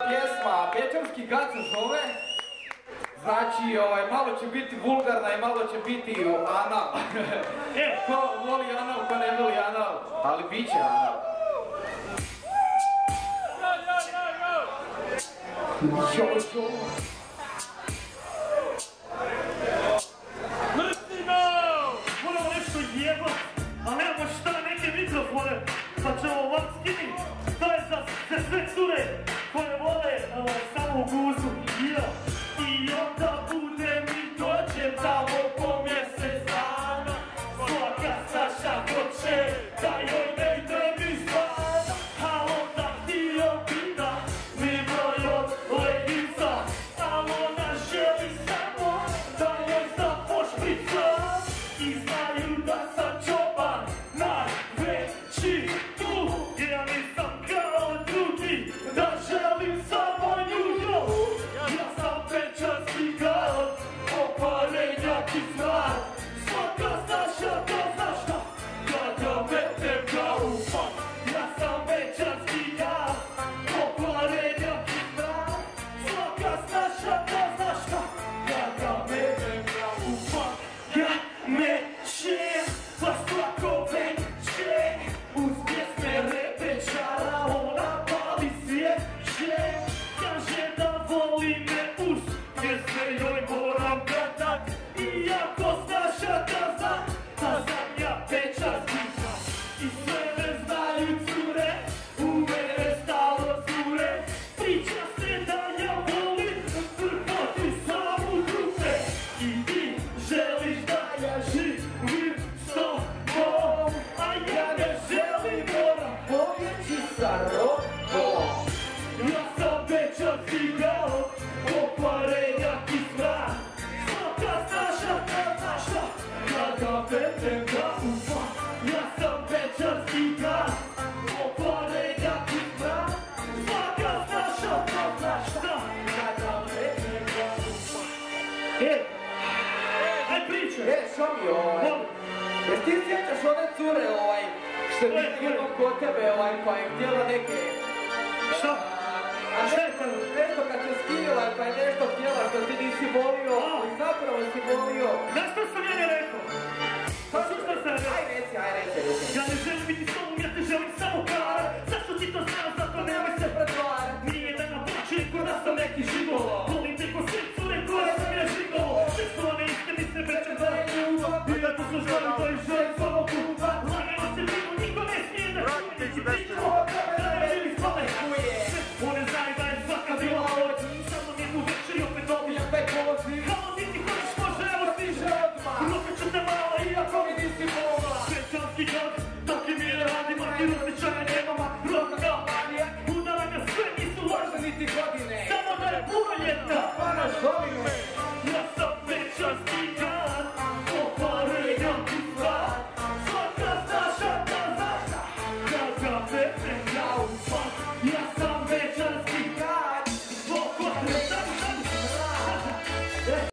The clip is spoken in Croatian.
Pjesma Bečarski gad se zove. Znači, malo će biti vulgarna i malo će biti anal. Ko voli anal, ko ne voli anal, ali bit će anal. Mrtino! Moramo nešto jebat, a nemamo šta, neke mikrofone, pa ćemo vam skinit. To je za sve cure koje vole samo u guzu. I onda budem i dođem tamo po mjesec dana. Svaka Saša hoće da joj ne ide mi zvana. A onda htio bi da mi broj od legica. A ona želi samo da joj zapošpricam. I znaju da sam čoban najveći tu. Ja nisam kao drugi da želim samo nju. Ja sam Bečarski gad, oparenjak i smrad. Svaka Saša to zna šta, kada metem ga u fak. Ja sam Bečarski gad, oparenjak i smrad. Svaka Saša to zna šta, kada metem ga u fak. Ja mečem, pa svako večer, uz pjesme repečara ona pali svijeće. Kaže da voli me uz pjesme joj moram gadat. Iako Saša da zna, da sam ja Bečarski gad. I sve me znaju cure, u mene stalo cure. Priča se da ja volim vrpati samu dupe. I ti želiš da ja živim s tobom, a ja ne želim, moram pobjeći sa robom. Ja sam Bečarski gad, oparenjak i smrad. Svaka Saša to zna šta, kada metem ga u fak. Ja sam Bečarski gad, oparenjak i smrad. Svaka Saša to zna šta, kada metem ga u fak. Aj pričaj! Što mi jer ti sjećaš one cure, što je bilo jednom kod tebe, pa je htjela neke... Šta? A nešto kad se skijela, pa je nešto htjela što ti nisi volio, ali zapravo si volio. Znaš što sam ja ne rekao? Pa što sam rekao? Aj reci. Ja ne želim biti s tobom, ja te želim samo karat. Zašto ti to znam, zato nemoj se pretvarat. Nije da na početku da sam neki žigolo. Volim te ko sve cure koje sam ja žigolo. Sve su one iste misle Bečar da je ljubav. I da tu služavam to i želim samo kupa. Lagano se bilo, niko ne smije da čuje. Ti priča o tebe, da ne želi spale kuje. One znaju da je svaka bila od njih. Samo jednu večer i opet dobijem taj poziv. Halo ti hoćeš može, evo stiže odmah. Lopet ću te malo iako mi nisi mogla. Bečarski gad, taki mi je radi, maki osjećaja nemama. Roka manijak, udaranja sve nisu lažne niti godine. Samo da je punoljetna, Pa naš godine.